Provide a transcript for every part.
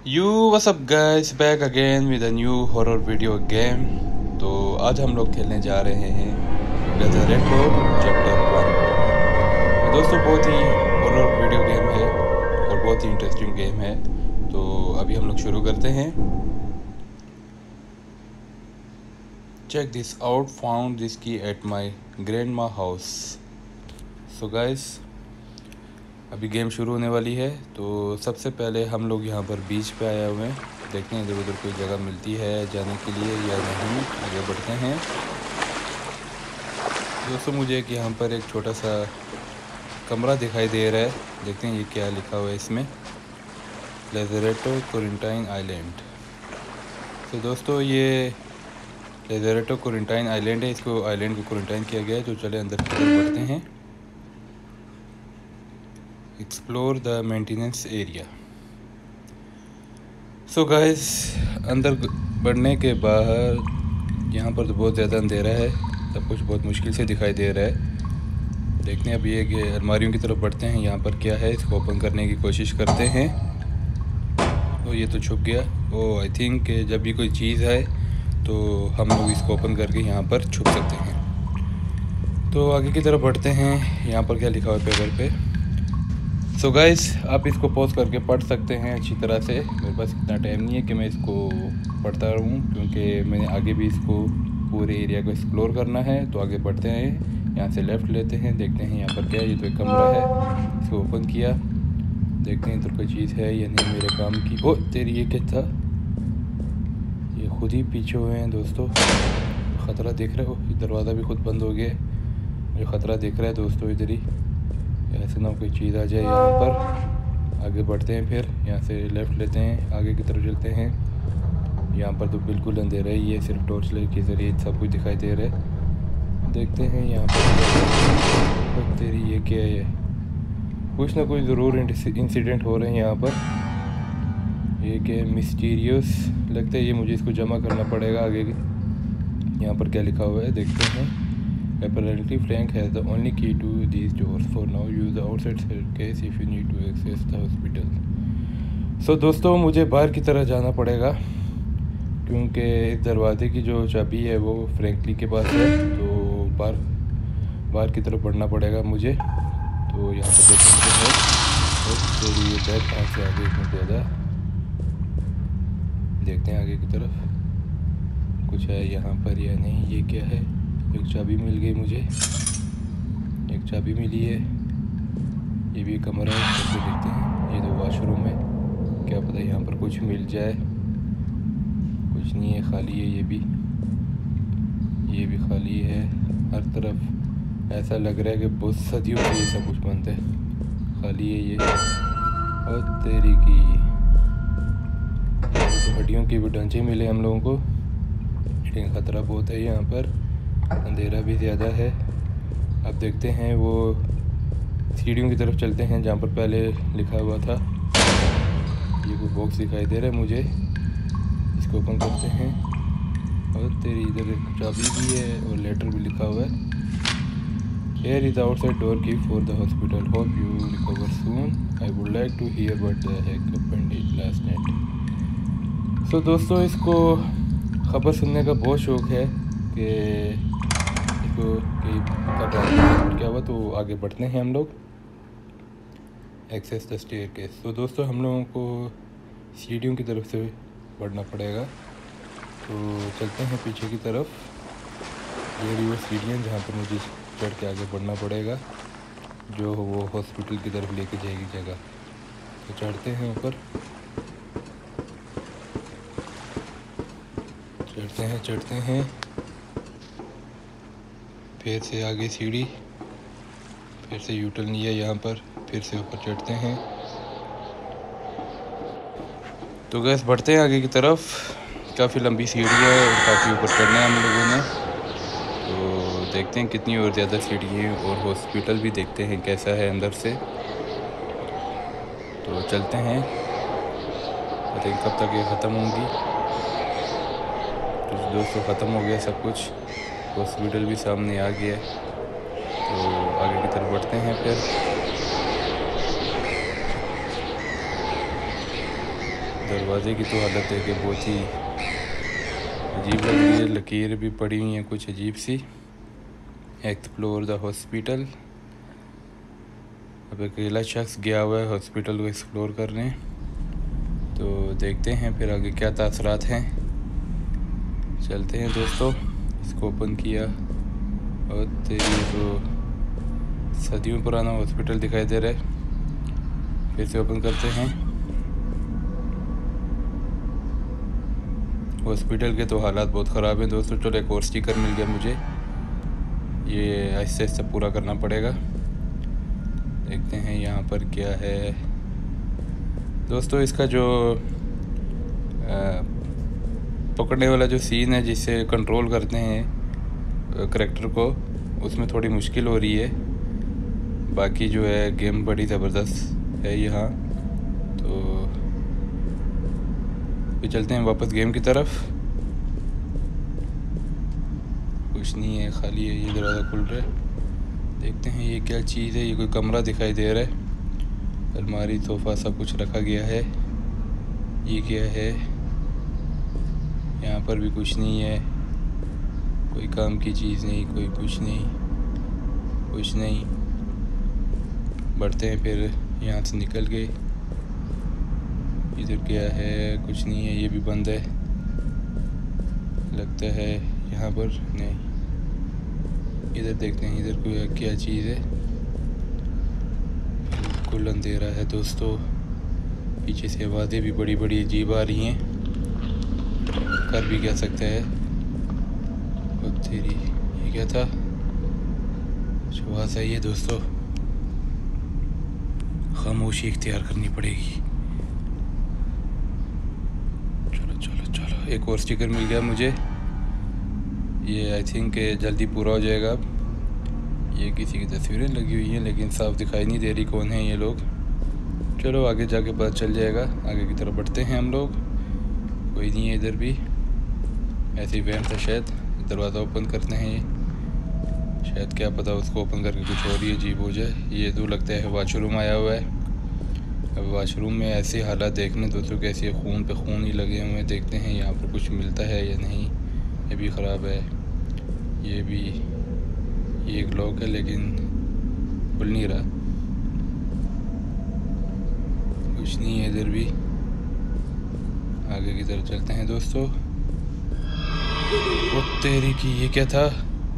You what's up guys, back again with a new horror video game. तो आज हम लोग खेलने जा रहे हैं लेज़रेटो चैप्टर 1। तो दोस्तों बहुत ही हॉरर वीडियो गेम है और बहुत ही इंटरेस्टिंग गेम है। तो अभी हम लोग शुरू करते हैं। Check this out, found this key at my grandma house. So guys अभी गेम शुरू होने वाली है। तो सबसे पहले हम लोग यहाँ पर बीच पे आए हुए हैं। देखते हैं इधर उधर कोई जगह मिलती है जाने के लिए या नहीं। आगे बढ़ते हैं। दोस्तों मुझे एक यहाँ पर एक छोटा सा कमरा दिखाई दे रहा है। देखते हैं ये क्या लिखा हुआ है इसमें, लेज़रेटो क्वारंटाइन आइलैंड। तो दोस्तों ये लेज़रेटो क्वारंटाइन आइलैंड है। इसको आइलैंड को क्वारंटाइन किया गया है। तो चले अंदर की तरफ बढ़ते हैं। Explore the maintenance area. So guys अंदर बढ़ने के बाद यहाँ पर तो बहुत ज़्यादा अंधेरा है, सब कुछ बहुत मुश्किल से दिखाई दे रहा है। देखते हैं अभी एक अलमारियों की तरफ बढ़ते हैं। यहाँ पर क्या है इसको ओपन करने की कोशिश करते हैं। तो ये तो छुप गया। ओ आई थिंक जब भी कोई चीज़ है तो हम लोग इसको ओपन करके यहाँ पर छुप सकते हैं। तो आगे की तरफ बढ़ते हैं। यहाँ पर क्या लिखा हुआ है पेपर पे। सो गाइस आप इसको पॉज करके पढ़ सकते हैं अच्छी तरह से। मेरे पास इतना टाइम नहीं है कि मैं इसको पढ़ता रहूँ, क्योंकि मैंने आगे भी इसको पूरे एरिया को एक्सप्लोर करना है। तो आगे बढ़ते हैं। यहाँ से लेफ़्ट लेते हैं, देखते हैं यहाँ पर क्या है। ये तो एक कमरा है, इसको ओपन किया, देखते हैं इधर कोई चीज़ है या नहीं मेरे काम की। ओ तेरी ये क्या था, ये खुद ही पीछे हुए हैं दोस्तों। ख़तरा देख रहे हो, दरवाज़ा भी खुद बंद हो गया। मुझे ख़तरा दिख रहा है दोस्तों इधर ही, ऐसे ना कोई चीज़ आ जाए यहाँ पर। आगे बढ़ते हैं, फिर यहाँ से लेफ़्ट लेते हैं, आगे की तरफ चलते हैं। यहाँ पर तो बिल्कुल अंधेरा ही है, सिर्फ टॉर्च लाइट के ज़रिए सब कुछ दिखाई दे रहा है। देखते हैं यहाँ पर तेरी ये क्या है। कुछ ना कुछ ज़रूर इंसिडेंट हो रहे हैं यहाँ पर। ये क्या मिस्टीरियस लगता है, ये मुझे इसको जमा करना पड़ेगा आगे। यहाँ पर क्या लिखा हुआ है देखते हैं। Apparently Frank has the only key to these doors. For now, use the outside staircase if you need to access the hospital. So दोस्तों मुझे बाहर की तरह जाना पड़ेगा, क्योंकि इस दरवाजे की जो चाबी है वो फ्रैंकली के पास है। तो बाहर की तरफ बढ़ना पड़ेगा मुझे। तो यहाँ पर देख सकते हैं। तो ये बैग कहाँ से आगे इतना ज़्यादा। देखते हैं आगे की तरफ कुछ है यहाँ पर या नहीं। ये क्या है, एक चाबी मिल गई मुझे, एक चाबी मिली है। ये भी कमरा है, करके देखते हैं। ये तो वॉशरूम है, क्या पता यहाँ पर कुछ मिल जाए। कुछ नहीं है, खाली है। ये भी खाली है। हर तरफ ऐसा लग रहा है कि बहुत सदियों से ये सब कुछ बंद है, खाली है ये। और तेरी की तो हड्डियों के भी ढांचे मिले हम लोगों को, लेकिन ख़तरा बहुत है यहाँ पर, अंधेरा भी ज़्यादा है। अब देखते हैं वो सीढ़ियों की तरफ चलते हैं जहाँ पर पहले लिखा हुआ था। ये कोई बॉक्स दिखाई दे रहा है मुझे, इसको ओपन करते हैं। और तेरी इधर एक चाबी भी है और लेटर भी लिखा हुआ है। Here is the outside door key for the hospital. Hope you recover soon. I would like to hear what the heck happened last night. So दोस्तों इसको ख़बर सुनने का बहुत शौक़ है कि इसको क्या हुआ। तो आगे बढ़ते हैं हम लोग। Access the staircase. तो दोस्तों हम लोगों को सीढ़ियों की तरफ से बढ़ना पड़ेगा। तो चलते हैं पीछे की तरफ। ये रही वो सीढ़ियाँ जहाँ पर मुझे चढ़ के आगे बढ़ना पड़ेगा, जो वो हॉस्पिटल की तरफ लेके जाएगी जगह। तो चढ़ते हैं ऊपर, चढ़ते हैं। फिर से आगे सीढ़ी, फिर से यूटर्न लिया यहाँ पर, फिर से ऊपर चढ़ते हैं। तो गैस बढ़ते हैं आगे की तरफ। काफ़ी लंबी सीढ़ी है और काफ़ी ऊपर चढ़ना है हम लोगों ने। तो देखते हैं कितनी और ज़्यादा सीढ़ी है। और हॉस्पिटल भी देखते हैं कैसा है अंदर से। तो चलते हैं, पता नहीं कब तक ये ख़त्म होंगी। तो दोस्तों ख़त्म हो गया सब कुछ, हॉस्पिटल भी सामने आ गया है। तो आगे की तरफ बढ़ते हैं। फिर दरवाज़े की तो हालत है कि बहुत ही अजीब लग रही है, लकीर भी पड़ी हुई है कुछ अजीब सी। Explore the hospital. अब अकेला शख्स गया हुआ है हॉस्पिटल को एक्सप्लोर करने, तो देखते हैं फिर आगे क्या तासरात हैं। चलते हैं दोस्तों। इसको ओपन किया और तेरी तो सदियों पुराना हॉस्पिटल दिखाई दे रहा है। फिर से ओपन करते हैं। हॉस्पिटल के तो हालात बहुत ख़राब हैं दोस्तों। चलो एक और स्टिकर मिल गया मुझे, ये आहिस्ते आहिस्ते पूरा करना पड़ेगा। देखते हैं यहाँ पर क्या है दोस्तों। इसका जो पकड़ने वाला जो सीन है जिससे कंट्रोल करते हैं करैक्टर को, उसमें थोड़ी मुश्किल हो रही है। बाकी जो है गेम बड़ी ज़बरदस्त है यहाँ। तो फिर चलते हैं वापस गेम की तरफ। कुछ नहीं है, खाली है, ये दरवाज़ा खुल रहा है। देखते हैं ये क्या चीज़ है। ये कोई कमरा दिखाई दे रहा है, अलमारी सोफ़ा सब कुछ रखा गया है। ये क्या है? यहाँ पर भी कुछ नहीं है, कोई काम की चीज़ नहीं, कोई कुछ नहीं। बढ़ते हैं फिर यहाँ से निकल के। इधर क्या है? कुछ नहीं है, ये भी बंद है लगता है। यहाँ पर नहीं, इधर देखते हैं, इधर कोई क्या चीज़ है। बिल्कुल अंधेरा है दोस्तों। पीछे से आवाज़ें भी बड़ी बड़ी अजीब आ रही हैं, कर भी क्या सकता है। और तेरी ये क्या था? आवाज़ आई है दोस्तों, खामोशी इख्तियार करनी पड़ेगी। चलो एक और स्टिकर मिल गया मुझे। ये आई थिंक जल्दी पूरा हो जाएगा। ये किसी की तस्वीरें लगी हुई हैं लेकिन साफ दिखाई नहीं दे रही कौन है ये लोग। चलो आगे जाके पता चल जाएगा। आगे की तरफ बढ़ते हैं हम लोग। कोई नहीं है इधर भी, ऐसे ही वहम था शायद। दरवाज़ा ओपन करते हैं, शायद क्या पता उसको ओपन करके कुछ और ही अजीब हो जाए। ये तो लगता है वाशरूम आया हुआ है। अब वाशरूम में ऐसे हालात देखने दोस्तों, कैसे खून पे खून ही लगे हुए हैं। देखते हैं यहाँ पर कुछ मिलता है या नहीं। ये भी ख़राब है, ये भी। ये एक लॉक है लेकिन खुल नहीं रहा। कुछ नहीं है इधर भी। आगे की तरफ चलते हैं दोस्तों। वो तेरी की, ये क्या था?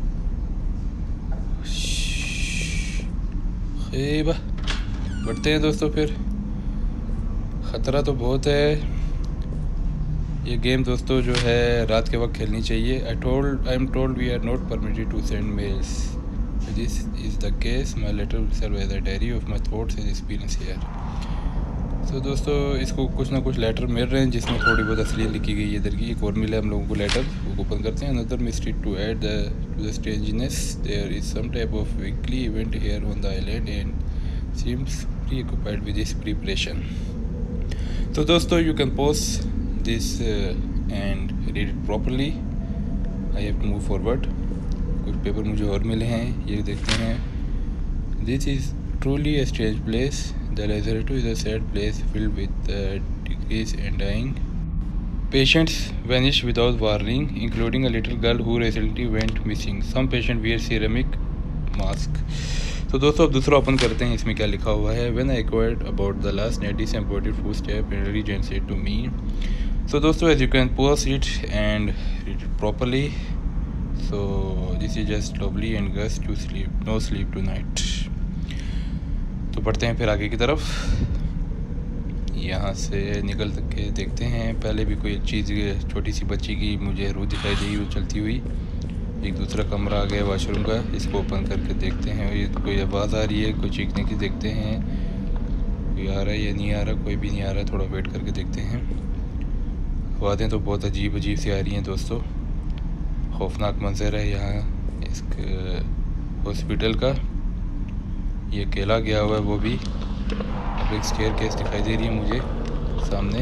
खेबा। बढ़ते हैं दोस्तों फिर। ख़तरा तो बहुत है। ये गेम दोस्तों जो है रात के वक्त खेलनी चाहिए। I am told we are not permitted to send mails. This is the case. My letter will serve as a diary of my thoughts and experience here. तो दोस्तों इसको कुछ ना कुछ लेटर मिल रहे हैं जिसमें थोड़ी बहुत असलियत लिखी गई है। इधर की एक और मिला हम लोगों को लेटर, वो ओपन करते हैं। Another mystery to add to the strangeness, there is some type of weekly event here on the island and seems preoccupied with this preparation. तो दोस्तों you can pause this and read it properly. I have to move forward. कुछ paper मुझे और मिले हैं, ये देखते हैं। This is truly a strange place. The lazaretto is a sad place filled with decrease and dying. Patients vanish without warning, including a little girl who recently went missing. Some patient wear ceramic mask. तो दोस्तों अब दूसरा open करते हैं, इसमें क्या लिखा हुआ है। When I inquired about the last night, this embodied footstep and regent said to me. So दोस्तों as you can pause it and read it properly. So this is just lovely and Gus to sleep, no sleep tonight. तो बढ़ते हैं फिर आगे की तरफ। यहाँ से निकल के देखते हैं। पहले भी कोई चीज़, छोटी सी बच्ची की मुझे रूह दिखाई दी वो चलती हुई। एक दूसरा कमरा आ गया वाशरूम का, इसको ओपन करके देखते हैं। ये कोई आवाज़ आ रही है, कोई चीखने की। देखते हैं कोई आ रहा है या नहीं आ रहा। कोई भी नहीं आ रहा, थोड़ा वेट करके देखते हैं। आवाज़ें तो बहुत अजीब सी आ रही हैं दोस्तों। खौफनाक मंजर है यहाँ इस हॉस्पिटल का। ये अकेला गया हुआ है वो भी। अब एक स्टेयरकेस दिखाई दे रही है मुझे सामने।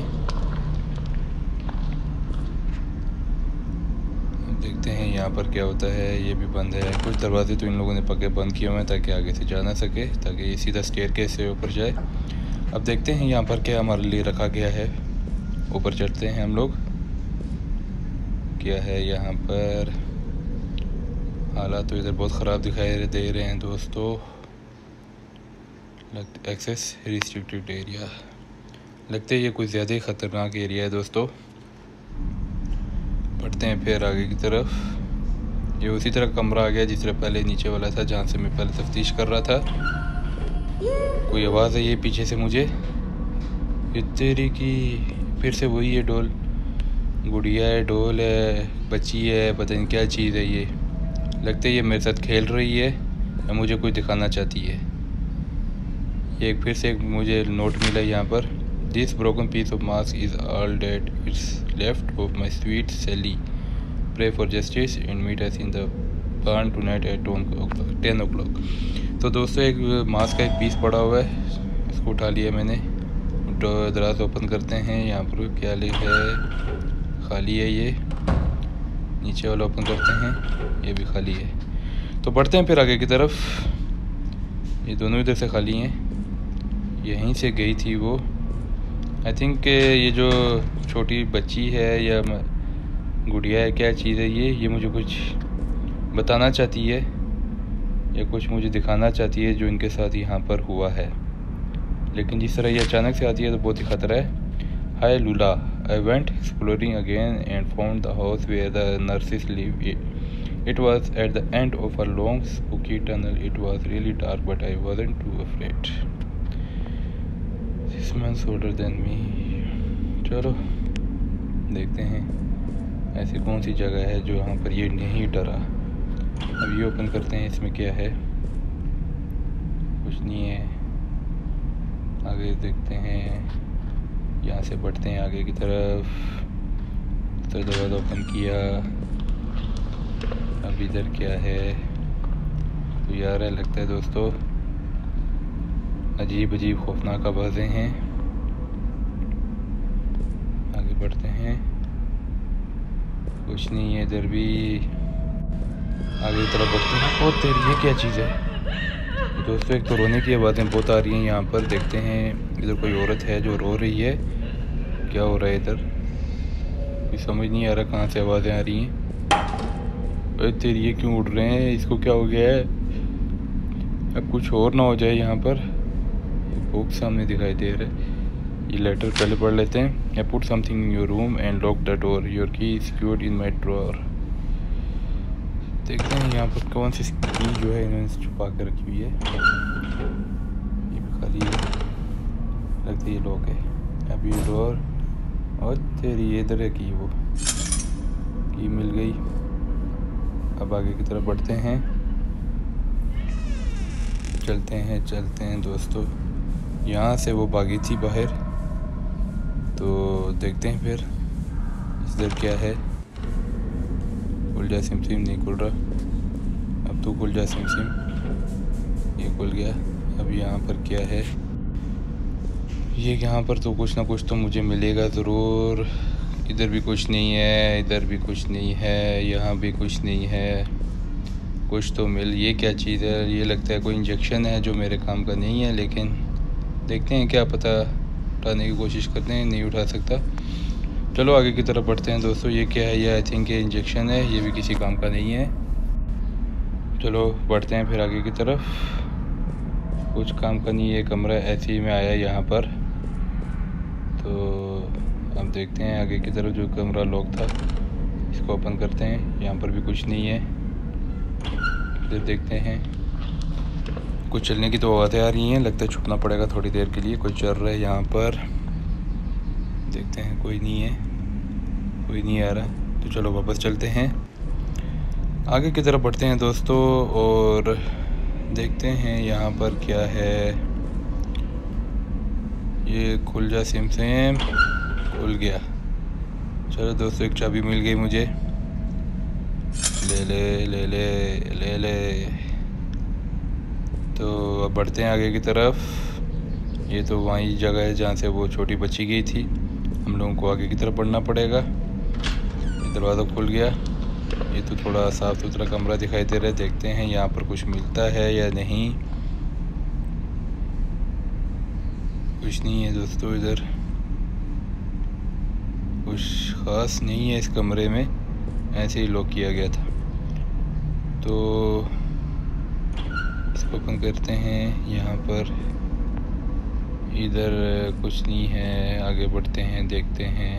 देखते हैं यहाँ पर क्या होता है। ये भी बंद है। कुछ दरवाजे तो इन लोगों ने पक्के बंद किए हुए हैं ताकि आगे से जा ना सके, ताकि ये सीधा स्टेयरकेस से ऊपर जाए। अब देखते हैं यहाँ पर क्या हमारे लिए रखा गया है। ऊपर चढ़ते हैं हम लोग। क्या है यहाँ पर, हालात तो इधर बहुत ख़राब दिखाई दे रहे हैं दोस्तों। एक्सेस रिस्ट्रिक्टेड एरिया, लगता है ये कुछ ज़्यादा ही ख़तरनाक एरिया है दोस्तों। बढ़ते हैं फिर आगे की तरफ। ये उसी तरह कमरा आ गया जिस तरह पहले नीचे वाला था, जहाँ से मैं पहले तफ्तीश कर रहा था। कोई आवाज़ है ये पीछे से मुझे, ये तेरी की फिर से वही है डोल, गुड़िया है, डोल है, बच्ची है, पता नहीं क्या चीज़ है ये। लगता है ये मेरे साथ खेल रही है या मुझे कुछ दिखाना चाहती है। ये फिर से एक मुझे नोट मिला यहाँ पर, this broken piece of mask is all that it's left of my sweet Sally, pray for justice and meet us in the barn tonight at 10 o'clock। तो दोस्तों एक मास्क का एक पीस पड़ा हुआ है, इसको उठा लिया मैंने। दराज ओपन करते हैं, यहाँ पर क्या लिखा है, खाली है ये। नीचे वाला ओपन करते हैं, ये भी खाली है। तो बढ़ते हैं फिर आगे की तरफ। ये दोनों इधर से खाली हैं, यहीं से गई थी वो। आई थिंक ये जो छोटी बच्ची है या गुड़िया है, क्या चीज़ है ये मुझे कुछ बताना चाहती है या कुछ मुझे दिखाना चाहती है जो इनके साथ यहाँ पर हुआ है। लेकिन जिस तरह ये अचानक से आती है तो बहुत ही ख़तरा है। Hi Lula, I went exploring again and found the house where the nurses live. It was at the end of a long spooky tunnel. It was really dark but I wasn't too afraid. 6 months older than me। चलो देखते हैं ऐसी कौन सी जगह है जो यहाँ पर ये नहीं डरा। अब ये ओपन करते हैं, इसमें क्या है, कुछ नहीं है। आगे देखते हैं, यहाँ से बढ़ते हैं आगे की तरफ। तो दरवाज़ा ओपन किया, अब इधर क्या है, तो यार लगता है दोस्तों अजीब अजीब खौफनाक आवाज़ें हैं। आगे बढ़ते हैं, कुछ नहीं है इधर भी। आगे की तरफ बढ़ते हैं। और तेरी ये क्या चीज़ है दोस्तों, एक तो रोने की आवाज़ें बहुत आ रही हैं यहाँ पर। देखते हैं इधर कोई औरत है जो रो रही है, क्या हो रहा है इधर कुछ समझ नहीं आ रहा, कहाँ से आवाज़ें आ रही हैं। अरे तेरी ये क्यों उड़ रहे हैं, इसको क्या हो गया है, अब कुछ और ना हो जाए यहाँ पर। बुक सामने दिखाई दे रहा है, ये लेटर पहले पढ़ लेते हैं। I put something in your room and lock the door, your key is secured in my drawer. देखते हैं यहाँ पर कौन सी की जो है इन्होंने छुपा कर रखी हुई है। ये भी खाली है, लगता है ये लॉक है। अब ये डोर, और तेरी ये इधर है की, वो की मिल गई। अब आगे की तरफ बढ़ते हैं, चलते हैं दोस्तों। यहाँ से वो भागी थी बाहर, तो देखते हैं फिर इधर क्या है। खुल जा सिमसिम, नहीं खुल रहा। अब तो खुल जा सिमसिम, ये खुल गया। अब यहाँ पर क्या है, ये यहाँ पर तो कुछ ना कुछ तो मुझे मिलेगा ज़रूर। इधर भी कुछ नहीं है, इधर भी कुछ नहीं है, यहाँ भी कुछ नहीं है, कुछ तो मिल। ये क्या चीज़ है, ये लगता है कोई इंजेक्शन है जो मेरे काम का नहीं है, लेकिन देखते हैं, क्या पता। उठाने की कोशिश करते हैं, नहीं उठा सकता। चलो आगे की तरफ बढ़ते हैं दोस्तों। ये क्या है, ये आई थिंक ये इंजेक्शन है, ये भी किसी काम का नहीं है। चलो बढ़ते हैं फिर आगे की तरफ। कुछ काम का नहीं है, कमरा ऐसे ही में आया यहाँ पर। तो अब देखते हैं आगे की तरफ, जो कमरा लॉक था इसको ओपन करते हैं। यहाँ पर भी कुछ नहीं है। फिर देखते हैं, कुछ चलने की तो आवाज़ें आ रही हैं, लगता है छुपना पड़ेगा थोड़ी देर के लिए। कुछ चल रहा है यहाँ पर, देखते हैं। कोई नहीं आ रहा, तो चलो वापस चलते हैं, आगे की तरफ बढ़ते हैं दोस्तों। और देखते हैं यहाँ पर क्या है। ये खुल जा सिमसिम, खुल गया। चलो दोस्तों, एक चाबी मिल गई मुझे, ले ले ले ले ले ले। तो अब बढ़ते हैं आगे की तरफ। ये तो वही जगह है जहाँ से वो छोटी बच्ची गई थी। हम लोगों को आगे की तरफ बढ़ना पड़ेगा। दरवाज़ा खुल गया। ये तो थोड़ा साफ़ सुथरा कमरा दिखाई दे रहा है। देखते हैं यहाँ पर कुछ मिलता है या नहीं। कुछ नहीं है दोस्तों इधर। कुछ ख़ास नहीं है इस कमरे में, ऐसे ही लॉक किया गया था। तो इसको ओपन करते हैं। यहाँ पर इधर कुछ नहीं है, आगे बढ़ते हैं, देखते हैं।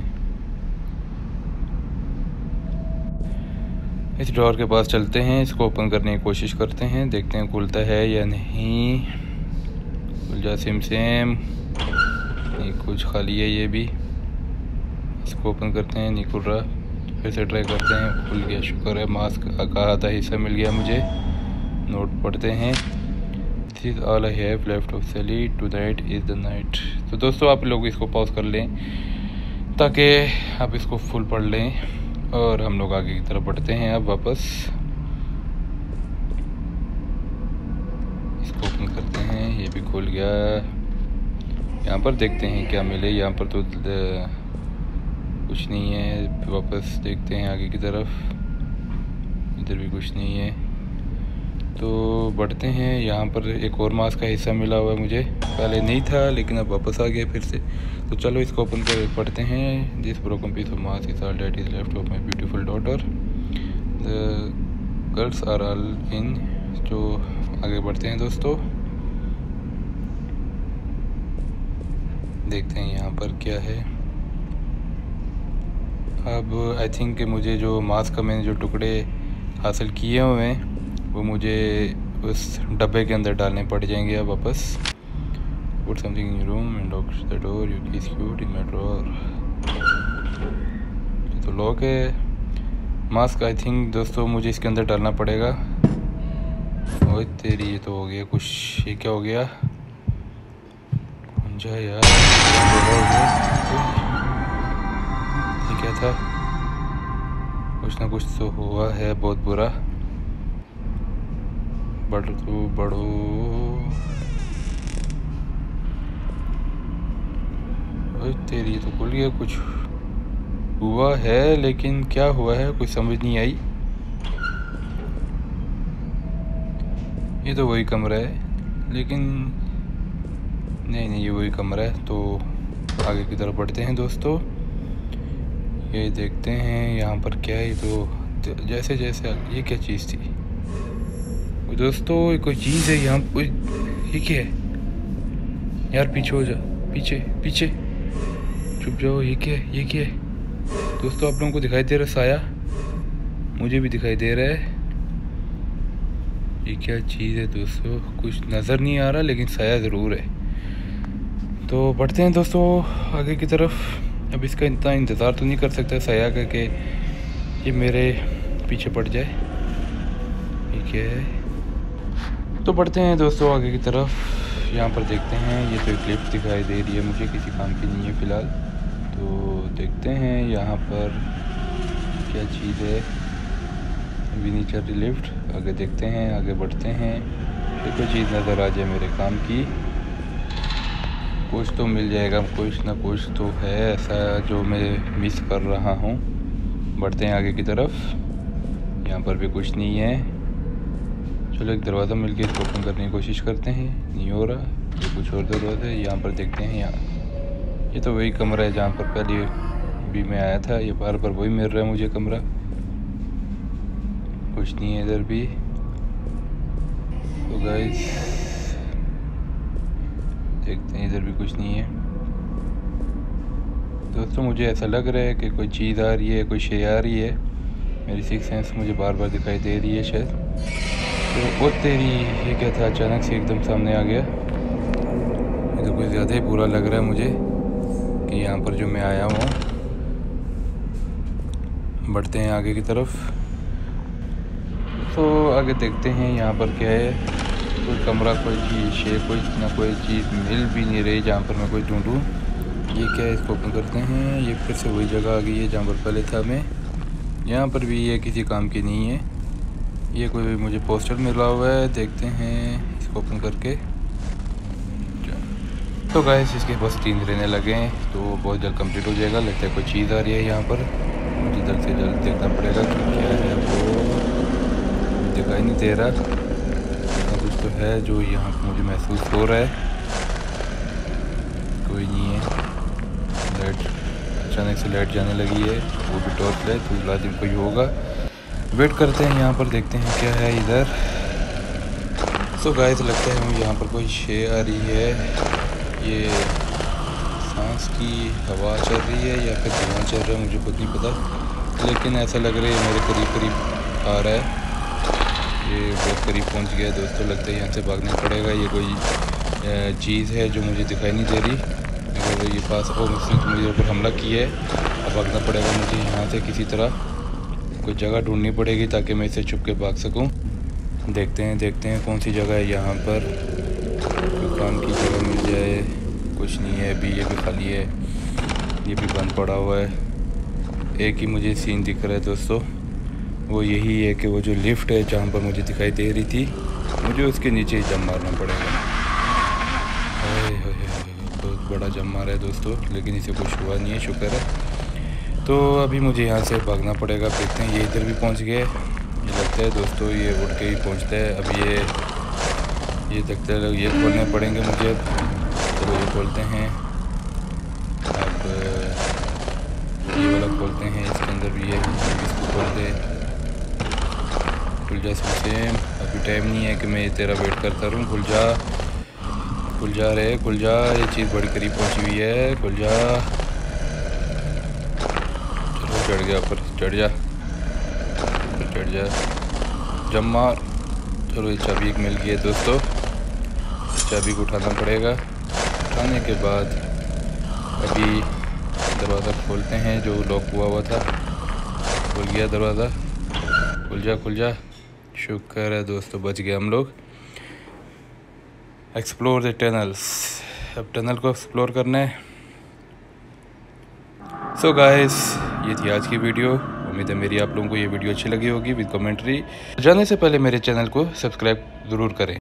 इस ड्रॉअर के पास चलते हैं, इसको ओपन करने की कोशिश करते हैं, देखते हैं खुलता है या नहीं। खुल जा सिम सेम। ये कुछ खाली है ये भी। इसको ओपन करते हैं, नहीं खुल रहा। फिर से ट्राई करते हैं, खुल गया, शुक्र है। मास्क का आधा हिस्सा मिल गया मुझे। नोट पढ़ते हैं। This is all I have left of Sally, tonight is the night. तो दोस्तों आप लोग इसको पॉज कर लें ताकि आप इसको फुल पढ़ लें, और हम लोग आगे की तरफ बढ़ते हैं। अब वापस इसको ओपन करते हैं, ये भी खुल गया। यहाँ पर देखते हैं क्या मिले। यहाँ पर तो कुछ नहीं है। वापस देखते हैं आगे की तरफ, इधर भी कुछ नहीं है। तो बढ़ते हैं। यहाँ पर एक और मास्क का हिस्सा मिला हुआ है मुझे, पहले नहीं था लेकिन अब वापस आ गया फिर से। तो चलो इसको ओपन कर पढ़ते हैं। This broken piece of mask is all that is left of my beautiful daughter, the girls are all in. तो आगे बढ़ते हैं दोस्तों, देखते हैं यहाँ पर क्या है। अब आई थिंक मुझे जो मास्क का मैंने जो टुकड़े हासिल किए हुए हैं वो मुझे उस डब्बे के अंदर डालने पड़ जाएंगे। अब वापस put something in your room and lock the door, you keys cute in my drawer. तो लॉक है। मास्क आई थिंक दोस्तों मुझे इसके अंदर डालना पड़ेगा। ओए तेरी, ये तो हो गया कुछ। ये क्या हो गया जा यार, ये क्या था? कुछ ना कुछ तो हुआ है बहुत बुरा। बढ़ो। तेरी, तो खुल गया। कुछ हुआ है लेकिन क्या हुआ है कुछ समझ नहीं आई। ये तो वही कमरा है, लेकिन नहीं ये वही कमरा है। तो आगे की तरफ बढ़ते हैं दोस्तों, ये देखते हैं यहाँ पर क्या है। तो जैसे ये क्या चीज़ थी दोस्तों? ये कोई चीज़ है यहाँ पर। ये क्या है यार? पीछे हो जा, पीछे चुप जाओ। ये क्या है दोस्तों? आप लोगों को दिखाई दे रहा है साया? मुझे भी दिखाई दे रहा है। ये क्या चीज़ है दोस्तों? कुछ नज़र नहीं आ रहा लेकिन साया ज़रूर है। तो बढ़ते हैं दोस्तों आगे की तरफ। अब इसका इतना इंतज़ार तो नहीं कर सकता साया का कि ये मेरे पीछे पड़ जाए। ये क्या है? तो बढ़ते हैं दोस्तों आगे की तरफ। यहाँ पर देखते हैं, ये तो एक लिफ्ट दिखाई दे रही है मुझे, किसी काम की नहीं है फ़िलहाल। तो देखते हैं यहाँ पर क्या चीज़ है। विनीचर लिफ्ट। आगे देखते हैं, आगे बढ़ते हैं। कोई चीज़ नज़र आ जाए मेरे काम की, कुछ तो मिल जाएगा। कुछ ना कुछ तो है ऐसा जो मैं मिस कर रहा हूँ। बढ़ते हैं आगे की तरफ। यहाँ पर भी कुछ नहीं है। चलो एक दरवाज़ा मिल गया, इसको ओपन करने की कोशिश करते हैं। नहीं हो रहा। ये कुछ और दरवाज़ा है। यहाँ पर देखते हैं। यहाँ ये तो वही कमरा है जहाँ पर पहले भी मैं आया था। ये बार वही मिल रहा है मुझे कमरा। कुछ नहीं है इधर भी। तो गाइस देखते हैं, इधर भी कुछ नहीं है। दोस्तों मुझे ऐसा लग रहा है कि कोई चीज़ आ रही है, कोई शे आ रही है। मेरी सिक्स सेंस मुझे बार दिखाई दे रही है शायद। तो वो तेरी, ये क्या था? अचानक से एकदम सामने आ गया। ये तो कुछ ज़्यादा ही बुरा लग रहा है मुझे कि यहाँ पर जो मैं आया हूँ। बढ़ते हैं आगे की तरफ। तो आगे देखते हैं यहाँ पर क्या है। कोई कमरा, कोई चीज़, कोई चीज़ मिल भी नहीं रही जहाँ पर मैं कोई ढूंढूं। ये क्या है? इसको ओपन करते हैं। ये फिर से वही जगह आ गई है जहाँ पर पहले था मैं। यहाँ पर भी ये किसी काम की नहीं है। ये कोई मुझे पोस्टर मिला हुआ है, देखते हैं इसको ओपन करके। तो गाइस इसके बस 3 रहने लगे हैं, तो बहुत जल्द कंप्लीट हो जाएगा। लगता है कोई चीज़ आ रही है यहाँ पर, मुझे जल्द से जल्द देखना पड़ेगा कि क्या है। वो दिखाई नहीं दे रहा, कुछ तो है जो यहाँ पर मुझे महसूस हो रहा है। कोई नहीं है। अचानक से लाइट जाने लगी है, वो भी टॉर्च लाइट, तो लाजिम कोई होगा। वेट करते हैं यहाँ पर, देखते हैं क्या है इधर। सो गाइस लगता है मुझे यहाँ पर कोई शे आ रही है। ये सांस की हवा चल रही है या फिर धुआं चल रहा है, मुझे खुद नहीं पता, लेकिन ऐसा लग रहा है मेरे करीब करीब आ रहा है। ये बहुत करीब पहुँच गया है दोस्तों, लगता है यहाँ से भागना पड़ेगा। ये कोई चीज़ है जो मुझे दिखाई नहीं दे रही, अगर ये पास हो मुझे ऊपर हमला किया है। अब भागना पड़ेगा मुझे यहाँ से, किसी तरह कोई जगह ढूंढनी पड़ेगी ताकि मैं इसे छुप के भाग सकूँ। देखते हैं कौन सी जगह है यहाँ पर, कोई काम की जगह मिल जाए। कुछ नहीं है अभी, ये भी खाली है, ये भी बंद पड़ा हुआ है। एक ही मुझे सीन दिख रहा है दोस्तों, वो यही है कि वो जो लिफ्ट है जहाँ पर मुझे दिखाई दे रही थी, मुझे उसके नीचे ही जम मारना पड़ेगा। बहुत बड़ा जम मारा है दोस्तों, लेकिन इसे कुछ हुआ नहीं है, शुक्र है। तो अभी मुझे यहाँ से भागना पड़ेगा। देखते हैं, ये इधर भी पहुँच गए, ये लगता है दोस्तों, ये उड़ के ही पहुँचता है। अब ये देखते हैं, ये खोलने पड़ेंगे मुझे। चलो ये खोलते हैं, अब ये वाला खोलते हैं, इसके अंदर भी है, इसको खोलते हैं। खुल जा सकते, अभी टाइम नहीं है कि मैं तेरा वेट करता रहूँ। खुल जा रे, खुल जा, ये चीज़ बड़ी करीब पहुँची हुई है, खुल जा। चलो चढ़ गया ऊपर, चढ़ जा, जम मार। चलो ये चाबी एक मिल गई है दोस्तों, चाबी को उठाना पड़ेगा। उठाने के बाद अभी दरवाज़ा खोलते हैं जो लॉक हुआ था। खुल गया दरवाज़ा, खुल जा। शुक्र है दोस्तों, बच गए हम लोग। एक्सप्लोर द टनल्स, अब टनल को एक्सप्लोर करना है। सो गाइस, ये थी आज की वीडियो। उम्मीद है मेरी आप लोगों को ये वीडियो अच्छी लगी होगी विद कमेंट्री। जाने से पहले मेरे चैनल को सब्सक्राइब ज़रूर करें।